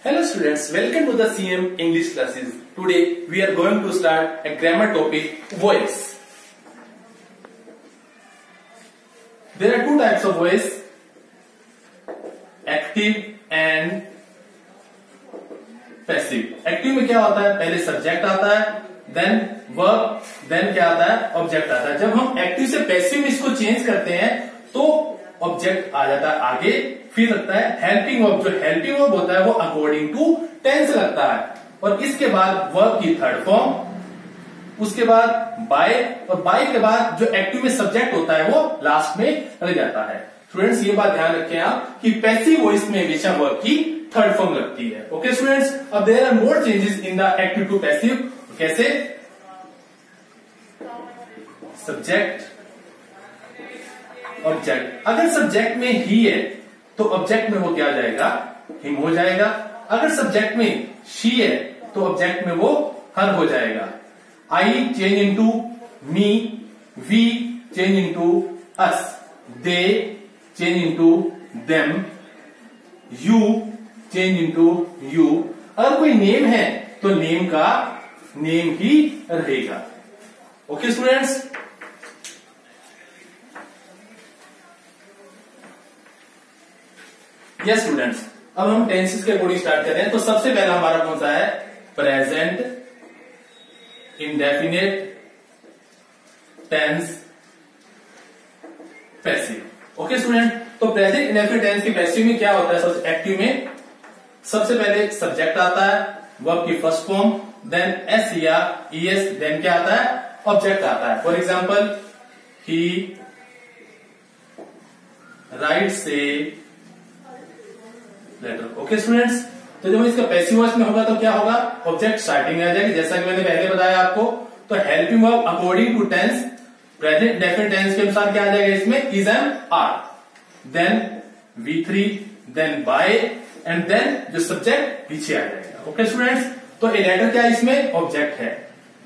Hello students, welcome to the CM English classes. Today we are going to start a grammar topic, voice. There are two types of voice, active and passive. Active में क्या होता है, पहले subject आता है, then verb, then क्या आता है, ऑब्जेक्ट आता है. जब हम एक्टिव से पैसिव में इसको चेंज करते हैं तो ऑब्जेक्ट आ जाता है आगे, फिर लगता है हेल्पिंग वर्ब. जो हेल्पिंग वर्ब होता है वो अकॉर्डिंग टू टेंस लगता है, और इसके बाद वर्ब की थर्ड फॉर्म, उसके बाद बाय, और बाय के बाद जो एक्टिव में सब्जेक्ट होता है वो लास्ट में रह जाता है. स्टूडेंट्स ये बात ध्यान रखें आप कि पैसिव वॉइस में हमेशा वर्ब की थर्ड फॉर्म लगती है. ओके स्टूडेंट्स, अब there are more changes in the active to passive. कैसे? Subject, object. अगर सब्जेक्ट में ही है तो ऑब्जेक्ट में वो क्या आ जाएगा, हिम हो जाएगा. अगर सब्जेक्ट में शी है तो ऑब्जेक्ट में वो हर हो जाएगा. I change into me, we change into us, they change into them, you change into you. अगर कोई नेम है तो नेम का नेम ही रहेगा. ओके स्टूडेंट्स, यस स्टूडेंट्स, अब हम टेंसेस के अकॉर्डिंग स्टार्ट कर रहे हैं. तो सबसे पहला हमारा कौन सा है, present indefinite tense passive. Okay student, तो प्रेजेंट इंडेफिनिट टेंस की पैसिव में क्या होता है, सबसे एक्टिव में सबसे पहले सब्जेक्ट आता है, वर्ब की फर्स्ट फॉर्म, देन एस या ईएस, देन क्या आता है, ऑब्जेक्ट आता है. For example, he writes a letter. Okay students, तो जब इसका पैसिव वॉइस में होगा तो क्या होगा, ऑब्जेक्ट स्टार्टिंग में आ जाएगी, जैसा कि मैंने पहले बताया आपको. तो helping verb according to tense, present definite tense के अनुसार क्या आ जाएगा इसमें, is and are, then V3, then by, and then जो सब्जेक्ट पीछे आ जाएगा. ओके स्टूडेंट्स, तो ए लेटर क्या है, इसमें ऑब्जेक्ट है.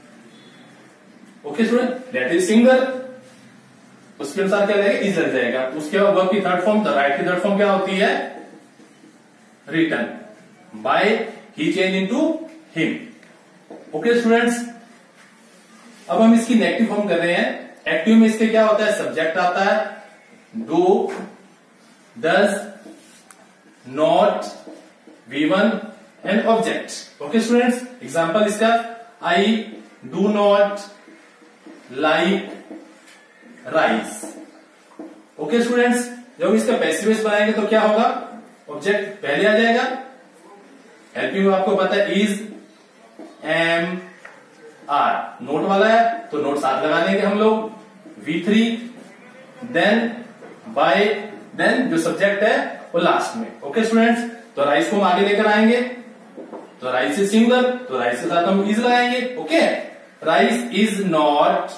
Okay student, letter is single, उसके अनुसार क्या जाएगा, इज लग जाएगा. उसके बाद वर्ब की थर्ड फॉर्म, द राइट की थर्ड फॉर्म क्या होती है, written. By, he change into him. Okay students, अब हम इसकी नेगेटिव फॉर्म कर रहे हैं. एक्टिव में इसके क्या होता है, सब्जेक्ट आता है, do, does, not, V1 and object. Okay students, example इसका, I do not like rice. Okay students, जब इसका पैसिव वॉइस बनाएंगे तो क्या होगा, ऑब्जेक्ट पहले आ जाएगा. हेल्पिंग में आपको पता है इज, एम, आर. नोट वाला है तो नोट साथ लगा देंगे हम लोग. V3, देन बाय, देन जो सब्जेक्ट है वो लास्ट में. ओके स्टूडेंट्स, तो राइस को हम आगे लेकर आएंगे, तो राइस इज सिंगल, तो राइस के साथ हम इज लगाएंगे. Okay, rice is not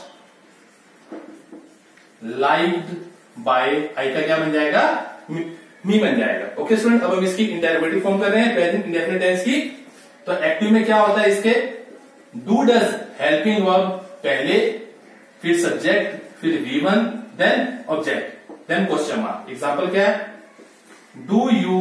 liked by, I का क्या बन जाएगा, मी बन जाएगा. ओके स्टूडेंट, अब हम इसकी इंटररोगेटिव फॉर्म कर रहे हैं प्रेजेंट इंडेफिनिट टेंस की. तो एक्टिव में क्या होता है इसके, डू डज हेल्पिंग वर्ब पहले, फिर सब्जेक्ट, फिर V1, then object, then question mark. Example क्या है, do you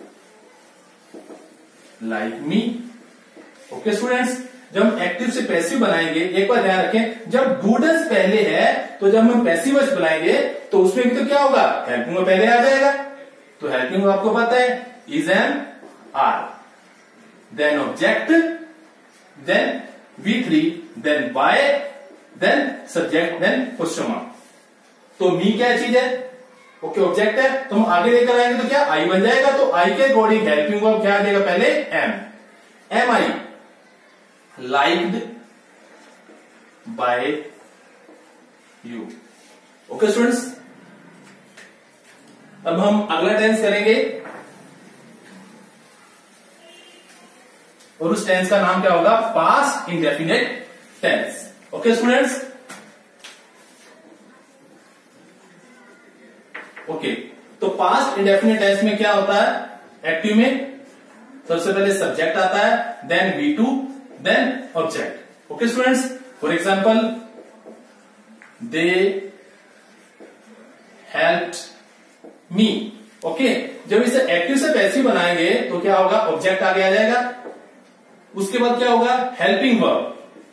like me. Okay students, जब हम एक्टिव से पैसिव बनाएंगे, एक बार ध्यान रखें, जब डू डज पहले है तो जब हम पैसिव वॉइस बनाएंगे तो उसमें भी तो क्या होगा, हेल्पिंग वर्ब पहले आ जाएगा. तो हेल्पिंग वर्ब आपको पता है, is and are, then object, then V3, then by, then subject, then question mark. तो मी क्या चीज है, ओके ऑब्जेक्ट है, तो हम आगे लेकर आएंगे तो क्या, आई बन जाएगा. तो आई के अकॉर्डिंग हेल्पिंग वर्ब क्या आ जाएगा, पहले am, am I liked by you. Okay students, अब हम अगला टेंस करेंगे और उस टेंस का नाम क्या होगा, past indefinite tense. Okay students, okay, तो पास्ट इंडेफिनिट टेंस में क्या होता है, एक्टिव में सबसे पहले सब्जेक्ट आता है, then V2, then object. Okay students, for example, they helped me. Okay, जब इसे एक्टिव से पैसिव बनाएंगे तो क्या होगा, ऑब्जेक्ट आगे आ जाएगा। उसके बाद क्या होगा, हेल्पिंग वर्ब,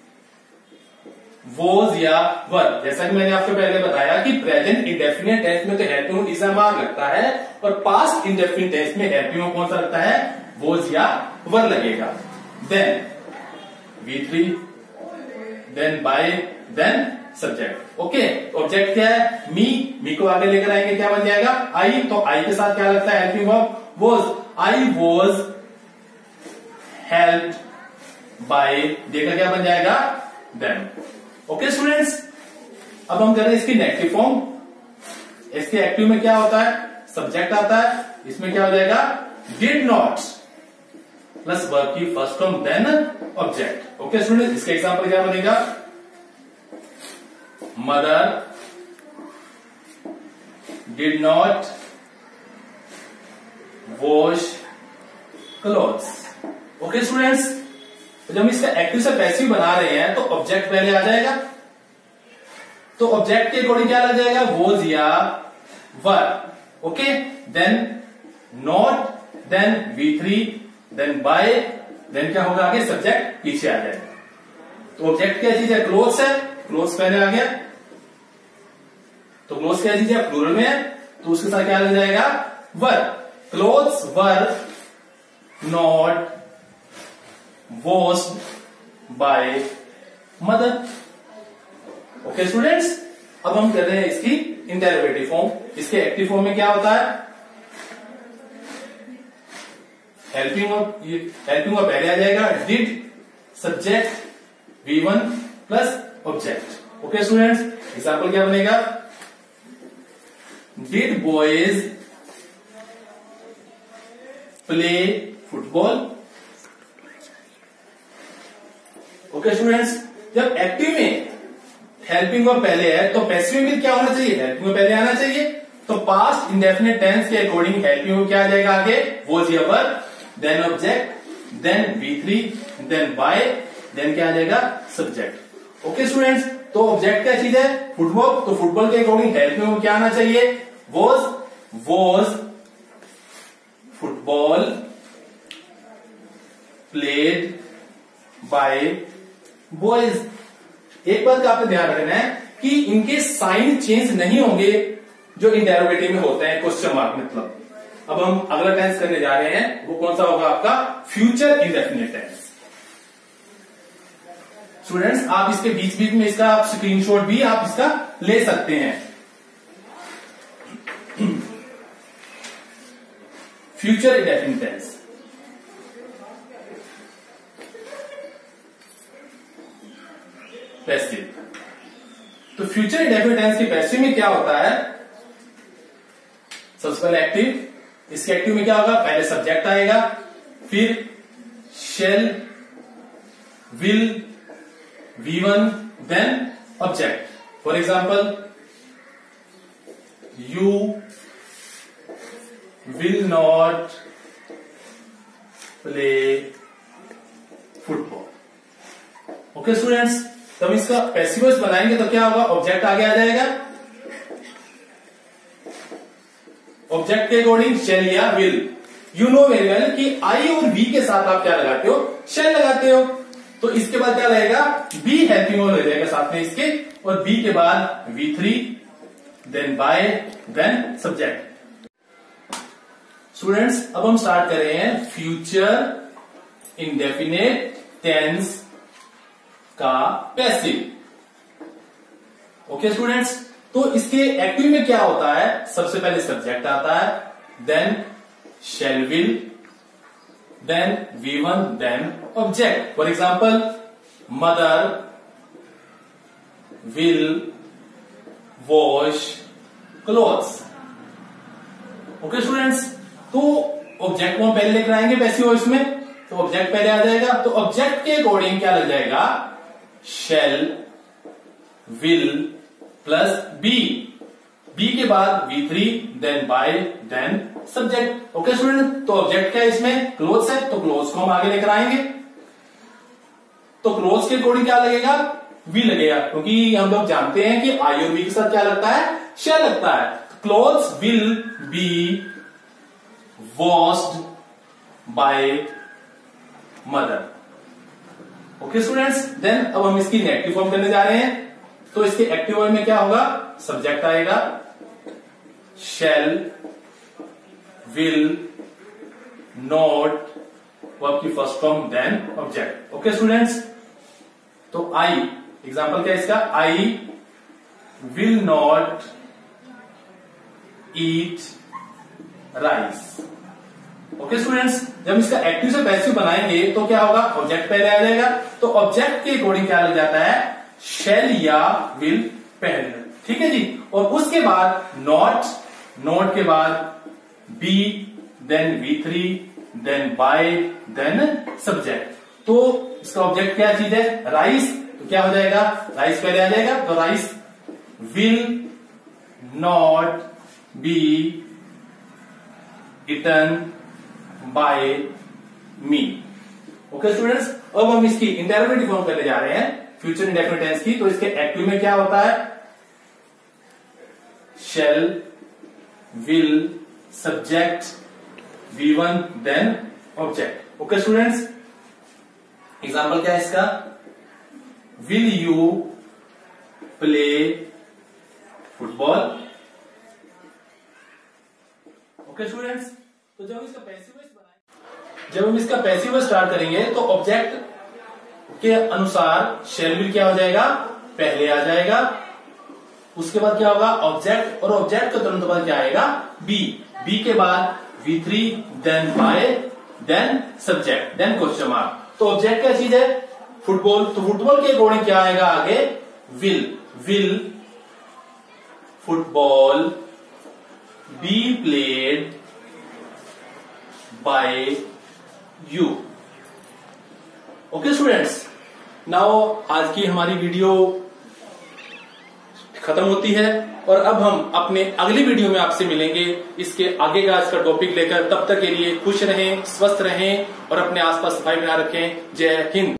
वॉज या वर। जैसा कि मैंने आपको पहले बताया कि प्रेजेंट इंडेफिनिट टेंस में तो हेल्पिंग इज मार्क लगता है और पास्ट इंडेफिनिट टेंस में हेल्पिंग कौन सा लगता है, वॉज या वर लगेगा। Then V3, then by, then subject. Okay, object क्या है, मी को आगे लेकर आएंगे, क्या बन जाएगा, आई। तो आई के साथ क्या लगता है, helping verb was. I was helped by, देखा क्या बन जाएगा, देन। ओके स्टूडेंट्स, अब हम करें इसकी नेगेटिव फॉर्म। इसके एक्टिव में क्या होता है, सब्जेक्ट आता है, इसमें क्या हो जाएगा, डिड नॉट प्लस वर्ब की first form then object. Okay students, इसका एग्जांपल क्या बनेगा, mother did not wash clothes. Okay students, तो जब हम इसका एक्टिव से पैसिव बना रहे हैं तो ऑब्जेक्ट पहले आ जाएगा। तो ऑब्जेक्ट के अकॉर्डिंग क्या लग जाएगा, वॉज या were. Okay, then not, then V3, then by, then क्या होगा आगे, सब्जेक्ट पीछे आ जाएगा। तो ऑब्जेक्ट क्या चीज है, क्लोथ्स है, क्लोथ्स पहले आ गया। तो क्लोथ्स क्या चीज है, प्लूरल में है, तो उसके साथ क्या लग जाएगा, were. Clothes were not washed by mother. Okay students, अब हम कर रहे हैं इसकी इंटरोगेटिव फॉर्म। इसके एक्टिव फॉर्म में क्या होता है, हेल्पिंग वर्ब पहले आ जाएगा, did subject V1 plus object. Okay students, example क्या बनेगा, did boys play football. Okay students, जब एक्टिव में हेल्पिंग वर्ब पहले है तो पैसिव में भी क्या होना चाहिए, हेल्पिंग वर्ब पहले आना चाहिए। तो पास्ट इंडेफिनिट टेंस के अकॉर्डिंग हेल्पिंग वर्ब क्या आ जाएगा आगे, वॉज या were, then object, then V3, then by, then क्या आ जाएगा, सब्जेक्ट। ओके स्टूडेंट्स, तो ऑब्जेक्ट क्या चीज है, फुटबॉल। तो फुटबॉल के अकॉर्डिंग हेल्पिंग वर्ब क्या आना चाहिए, was football played by boys. एक बात का आपको ध्यान रखना है कि इनके साइन चेंज नहीं होंगे जो इंटेरोगेटिव में होते हैं, क्वेश्चन मार्क मतलब। अब हम अगला टेंस करने जा रहे हैं, वो कौन सा होगा आपका, फ्यूचर इंडेफिनिट टेंस। स्टूडेंट्स, आप इसके बीच बीच में इसका आप स्क्रीनशॉट भी आप इसका ले सकते हैं। Future indefinite tense, passive. तो फ्यूचर इंडेफिनिट टेंस की पैसिव में क्या होता है, सबसे पहले एक्टिव। इसके एक्टिव में क्या होगा, पहले सब्जेक्ट आएगा, फिर shall, will, V1, then object. For example, you will not play football. Okay students, तब इसका पैसिव वॉइस बनाएंगे तो क्या होगा, ऑब्जेक्ट आगे आ जाएगा। ऑब्जेक्ट के अकॉर्डिंग शेल या will. You know very well कि आई और वी के साथ आप क्या लगाते हो, शेल लगाते हो। तो इसके बाद क्या रहेगा, बी हेल्पिंग वर्ब हो जाएगा साथ में इसके, और बी के बाद V3, then by, then subject. Students, अब हम स्टार्ट कर रहे हैं फ्यूचर इंडेफिनिट टेंस का पैसिव। ओके स्टूडेंट्स, तो इसके एक्टिव में क्या होता है, सबसे पहले सब्जेक्ट आता है, then shall will, then V1, then object. For example, mother will wash clothes. Okay students, तो ऑब्जेक्ट को हम पहले लेकर आएंगे पैसिव वॉइस में, तो ऑब्जेक्ट पहले आ जाएगा। तो ऑब्जेक्ट के अकॉर्डिंग क्या लग जाएगा, shall will plus be, be के बाद V3, then by, then subject. Okay student, तो ऑब्जेक्ट क्या है इसमें, क्लोथ्स है, तो क्लोथ्स को हम आगे लेकर आएंगे। तो क्लोथ्स के अकॉर्डिंग क्या लगेगा, वी लगेगा, क्योंकि हम लोग जानते हैं कि आई और वी के साथ क्या लगता है, शेल लगता है। Clothes will be washed by mother. Okay students, then अब हम इसकी नेगेटिव फॉर्म करने जा रहे हैं। तो इसके एक्टिव वर्ड में क्या होगा, सब्जेक्ट आएगा, शैल, विल, नॉट, वर्ब की first form, then object. Okay students, तो आई, एग्जाम्पल क्या है इसका, I will not eat rice. Okay students, जब इसका एक्टिव से पैसिव बनाएंगे तो क्या होगा, ऑब्जेक्ट पहले आ जाएगा। तो ऑब्जेक्ट के अकॉर्डिंग क्या लग जाता है, शैल या विल पहले, ठीक है जी। और उसके बाद नॉट, नॉट के बाद be, then V3, then by, then subject. तो इसका ऑब्जेक्ट क्या चीज है, राइस, तो क्या हो जाएगा, राइस पहले आ जाएगा। तो rice will not be eaten by me. Okay students, अब हम इसकी इंडेफिनिट फॉर्म करने जा रहे हैं, फ्यूचर इंडेफिनिट टेंस की। तो इसके एक्टिव में क्या होता है, shall, will, subject, V1, then object. Okay students, example क्या है इसका, will you play football. Okay students, तो जब हम इसका पैसिव स्टार्ट करेंगे तो ऑब्जेक्ट के अनुसार शैल विल क्या हो जाएगा, पहले आ जाएगा। उसके बाद क्या होगा, ऑब्जेक्ट, और ऑब्जेक्ट का तुरंत बाद क्या आएगा, बी, बी के बाद V3, then by, then subject, then question mark. तो ऑब्जेक्ट क्या चीज है, फुटबॉल। तो फुटबॉल के अकॉर्डिंग क्या आएगा आगे, will, will football be played by you. Okay students, now आज की हमारी वीडियो खत्म होती है और अब हम अपने अगली वीडियो में आपसे मिलेंगे इसके आगे का इसका टॉपिक लेकर। तब तक के लिए खुश रहें, स्वस्थ रहें और अपने आसपास सफाई बना रखें। जय हिंद।